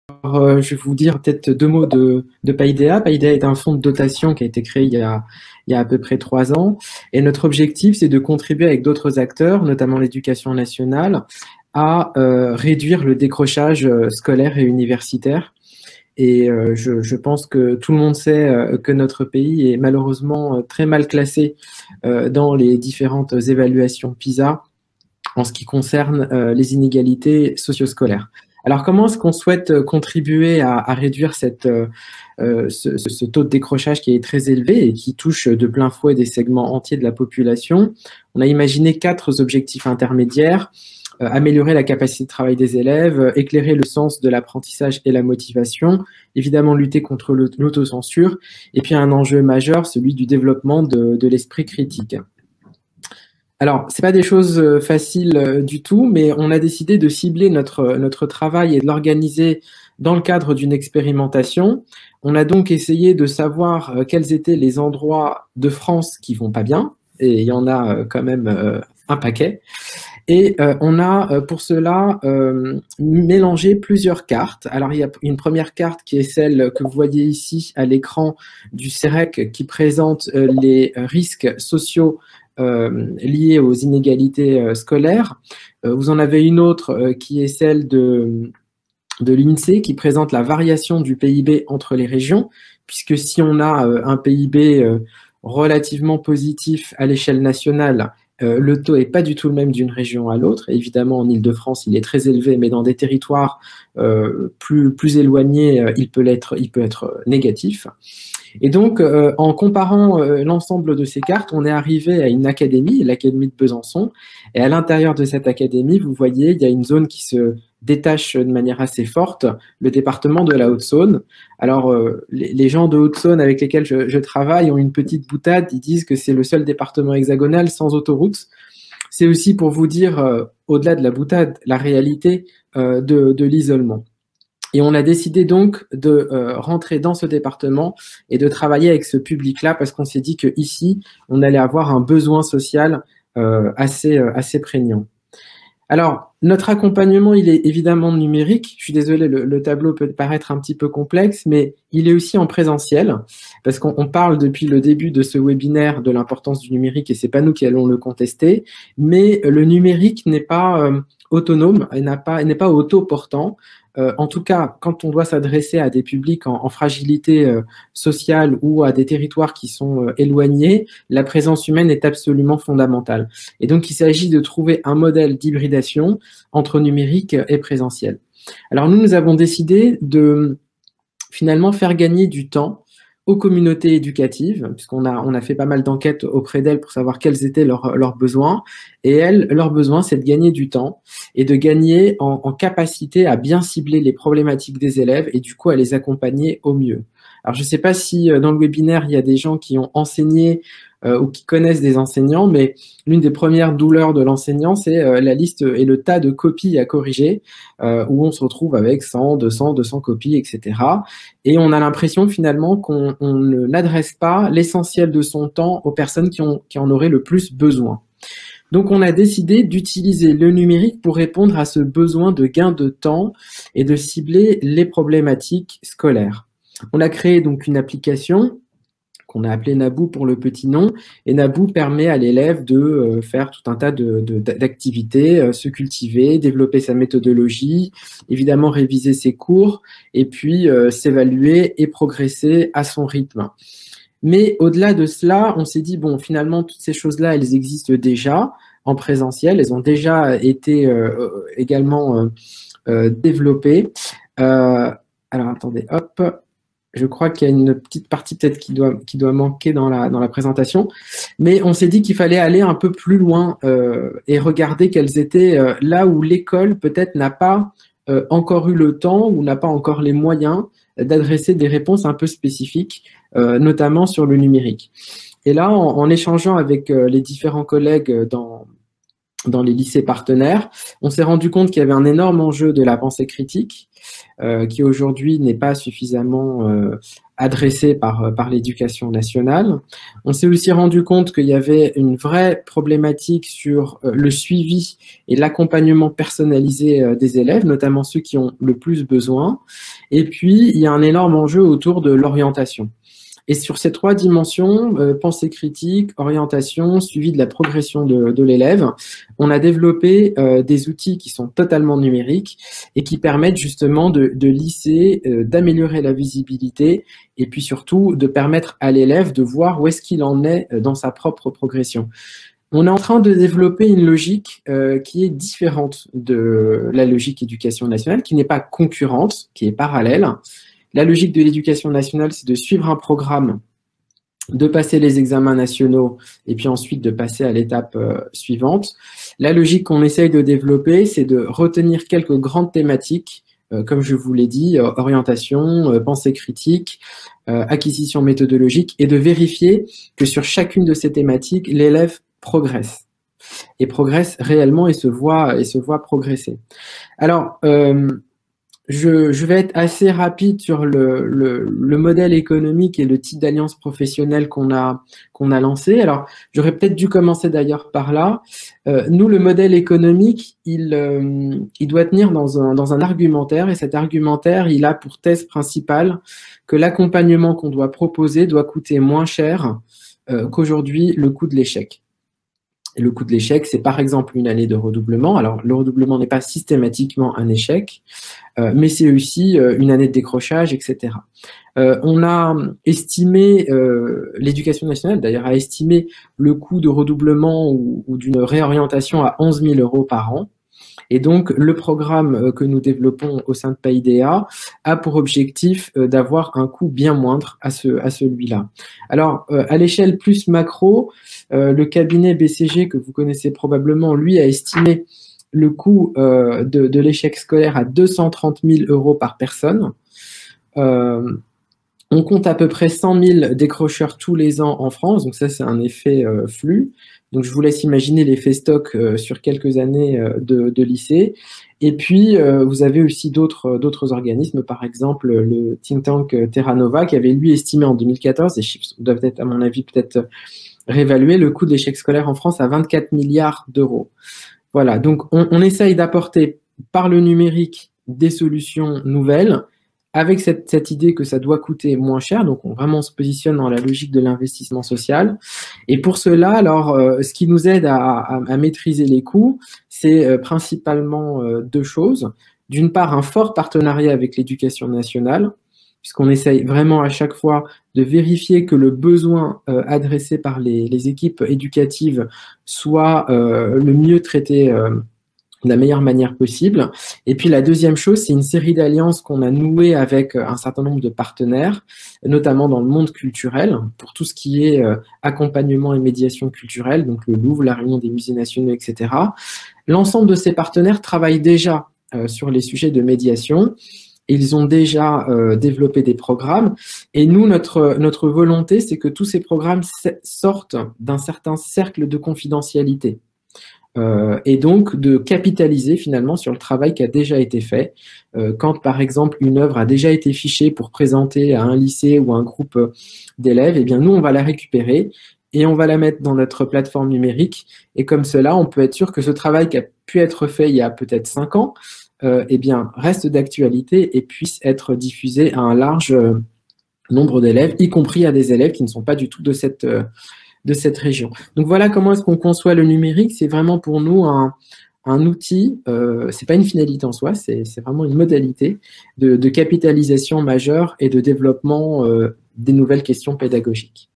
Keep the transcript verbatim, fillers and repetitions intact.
euh, je vais vous dire peut-être deux mots de, de Paideia. Paideia est un fonds de dotation qui a été créé il y a, il y a à peu près trois ans. Et notre objectif, c'est de contribuer avec d'autres acteurs, notamment l'éducation nationale, à euh, réduire le décrochage euh, scolaire et universitaire. Et euh, je, je pense que tout le monde sait euh, que notre pays est malheureusement euh, très mal classé euh, dans les différentes évaluations PISA en ce qui concerne euh, les inégalités socio-scolaires. Alors, comment est-ce qu'on souhaite euh, contribuer à, à réduire cette, euh, euh, ce, ce taux de décrochage qui est très élevé et qui touche de plein fouet des segments entiers de la population? On a imaginé quatre objectifs intermédiaires. Euh, améliorer la capacité de travail des élèves, euh, éclairer le sens de l'apprentissage et la motivation, évidemment lutter contre l'autocensure, et puis un enjeu majeur, celui du développement de, de l'esprit critique. Alors, ce n'est pas des choses faciles euh, du tout, mais on a décidé de cibler notre, notre travail et de l'organiser dans le cadre d'une expérimentation. On a donc essayé de savoir euh, quels étaient les endroits de France qui vont pas bien, et il y en a euh, quand même euh, un paquet. Et euh, on a euh, pour cela euh, mélangé plusieurs cartes. Alors, il y a une première carte qui est celle que vous voyez ici à l'écran du C E R E C qui présente euh, les risques sociaux euh, liés aux inégalités euh, scolaires. Euh, vous en avez une autre euh, qui est celle de, de l'INSEE qui présente la variation du P I B entre les régions, puisque si on a euh, un P I B euh, relativement positif à l'échelle nationale, Euh, le taux n'est pas du tout le même d'une région à l'autre. Évidemment, en Île-de-France, il est très élevé, mais dans des territoires euh, plus, plus éloignés, euh, il, peut être, il peut être négatif. Et donc, euh, en comparant euh, l'ensemble de ces cartes, on est arrivé à une académie, l'Académie de Besançon. Et à l'intérieur de cette académie, vous voyez, il y a une zone qui se détache de manière assez forte, le département de la Haute-Saône. Alors, euh, les, les gens de Haute-Saône avec lesquels je, je travaille ont une petite boutade, ils disent que c'est le seul département hexagonal sans autoroute. C'est aussi pour vous dire, euh, au-delà de la boutade, la réalité euh, de, de l'isolement. Et on a décidé donc de euh, rentrer dans ce département et de travailler avec ce public-là parce qu'on s'est dit qu'ici, on allait avoir un besoin social euh, assez, euh, assez prégnant. Alors, notre accompagnement, il est évidemment numérique. Je suis désolé, le, le tableau peut paraître un petit peu complexe, mais il est aussi en présentiel parce qu'on parle depuis le début de ce webinaire de l'importance du numérique et c'est pas nous qui allons le contester, mais le numérique n'est pas euh, autonome, il n'a pas, il n'est pas autoportant. Euh, en tout cas, quand on doit s'adresser à des publics en, en fragilité euh, sociale ou à des territoires qui sont euh, éloignés, la présence humaine est absolument fondamentale. Et donc, il s'agit de trouver un modèle d'hybridation entre numérique et présentiel. Alors, nous, nous avons décidé de finalement faire gagner du temps aux communautés éducatives, puisqu'on a, on a fait pas mal d'enquêtes auprès d'elles pour savoir quels étaient leurs, leurs besoins. Et elles, leur besoin, c'est de gagner du temps et de gagner en, en capacité à bien cibler les problématiques des élèves et du coup à les accompagner au mieux. Alors, je ne sais pas si dans le webinaire, il y a des gens qui ont enseigné euh, ou qui connaissent des enseignants, mais l'une des premières douleurs de l'enseignant, c'est euh, la liste et le tas de copies à corriger, euh, où on se retrouve avec cent, deux cents, deux cents copies, et cetera. Et on a l'impression finalement qu'on n'adresse pas l'essentiel de son temps aux personnes qui, ont, qui en auraient le plus besoin. Donc, on a décidé d'utiliser le numérique pour répondre à ce besoin de gain de temps et de cibler les problématiques scolaires. On a créé donc une application qu'on a appelée Naboo pour le petit nom, et Naboo permet à l'élève de euh, faire tout un tas de, de, d'activités, euh, se cultiver, développer sa méthodologie, évidemment réviser ses cours, et puis euh, s'évaluer et progresser à son rythme. Mais au-delà de cela, on s'est dit, bon, finalement, toutes ces choses-là, elles existent déjà en présentiel, elles ont déjà été euh, également euh, euh, développées. Euh, alors, attendez, hop, je crois qu'il y a une petite partie peut-être qui doit, qui doit manquer dans la, dans la présentation, mais on s'est dit qu'il fallait aller un peu plus loin euh, et regarder quelles étaient euh, là où l'école peut-être n'a pas euh, encore eu le temps ou n'a pas encore les moyens d'adresser des réponses un peu spécifiques, euh, notamment sur le numérique. Et là, en, en échangeant avec euh, les différents collègues dans, dans les lycées partenaires. On s'est rendu compte qu'il y avait un énorme enjeu de la pensée critique, euh, qui aujourd'hui n'est pas suffisamment euh, adressé par, par l'éducation nationale. On s'est aussi rendu compte qu'il y avait une vraie problématique sur euh, le suivi et l'accompagnement personnalisé euh, des élèves, notamment ceux qui ont le plus besoin. Et puis, il y a un énorme enjeu autour de l'orientation. Et sur ces trois dimensions, euh, pensée critique, orientation, suivi de la progression de, de l'élève, on a développé euh, des outils qui sont totalement numériques et qui permettent justement de, de lisser, euh, d'améliorer la visibilité et puis surtout de permettre à l'élève de voir où est-ce qu'il en est dans sa propre progression. On est en train de développer une logique euh, qui est différente de la logique éducation nationale, qui n'est pas concurrente, qui est parallèle. La logique de l'éducation nationale, c'est de suivre un programme, de passer les examens nationaux et puis ensuite de passer à l'étape euh, suivante. La logique qu'on essaye de développer, c'est de retenir quelques grandes thématiques, euh, comme je vous l'ai dit, euh, orientation, euh, pensée critique, euh, acquisition méthodologique, et de vérifier que sur chacune de ces thématiques, l'élève progresse. Et progresse réellement et se voit, et se voit progresser. Alors, euh, Je, je vais être assez rapide sur le, le, le modèle économique et le type d'alliance professionnelle qu'on a, qu'on a lancé. Alors, j'aurais peut-être dû commencer d'ailleurs par là. Euh, nous, le modèle économique, il, euh, il doit tenir dans un, dans un argumentaire, et cet argumentaire, il a pour thèse principale que l'accompagnement qu'on doit proposer doit coûter moins cher euh, qu'aujourd'hui le coût de l'échec. Et le coût de l'échec, c'est par exemple une année de redoublement. Alors, le redoublement n'est pas systématiquement un échec, euh, mais c'est aussi euh, une année de décrochage, et cetera. Euh, on a estimé, euh, l'éducation nationale d'ailleurs a estimé le coût de redoublement ou, ou d'une réorientation à onze mille euros par an. Et donc, le programme que nous développons au sein de PAIDEA a pour objectif d'avoir un coût bien moindre à, ce, à celui-là. Alors, à l'échelle plus macro, le cabinet B C G, que vous connaissez probablement, lui, a estimé le coût de, de l'échec scolaire à deux cent trente mille euros par personne. Euh, on compte à peu près cent mille décrocheurs tous les ans en France, donc ça, c'est un effet euh, flux. Donc, je vous laisse imaginer l'effet stock euh, sur quelques années euh, de, de lycée. Et puis, euh, vous avez aussi d'autres d'autres organismes, par exemple le think tank Terra Nova, qui avait lui estimé en deux mille quatorze, les chiffres doivent être, à mon avis, peut-être réévaluer, le coût de l'échec scolaire en France à vingt-quatre milliards d'euros. Voilà, donc on, on essaye d'apporter par le numérique des solutions nouvelles, avec cette, cette idée que ça doit coûter moins cher, donc on vraiment se positionne dans la logique de l'investissement social. Et pour cela, alors, euh, ce qui nous aide à, à, à maîtriser les coûts, c'est euh, principalement euh, deux choses. D'une part, un fort partenariat avec l'éducation nationale, puisqu'on essaye vraiment à chaque fois de vérifier que le besoin euh, adressé par les, les équipes éducatives soit euh, le mieux traité euh, de la meilleure manière possible. Et puis la deuxième chose, c'est une série d'alliances qu'on a nouées avec un certain nombre de partenaires, notamment dans le monde culturel, pour tout ce qui est euh, accompagnement et médiation culturelle, donc le Louvre, la Réunion des musées nationaux, et cetera. L'ensemble de ces partenaires travaillent déjà euh, sur les sujets de médiation. Ils ont déjà euh, développé des programmes. Et nous, notre, notre volonté, c'est que tous ces programmes sortent d'un certain cercle de confidentialité. Euh, et donc de capitaliser finalement sur le travail qui a déjà été fait. Euh, quand par exemple une œuvre a déjà été fichée pour présenter à un lycée ou à un groupe d'élèves, eh bien nous on va la récupérer et on va la mettre dans notre plateforme numérique. Et comme cela, on peut être sûr que ce travail qui a pu être fait il y a peut-être cinq ans, euh, eh bien reste d'actualité et puisse être diffusé à un large euh, nombre d'élèves, y compris à des élèves qui ne sont pas du tout de cette euh, de cette région. Donc voilà comment est-ce qu'on conçoit le numérique. C'est vraiment pour nous un, un outil, euh, c'est pas une finalité en soi, c'est vraiment une modalité de, de capitalisation majeure et de développement euh, des nouvelles questions pédagogiques.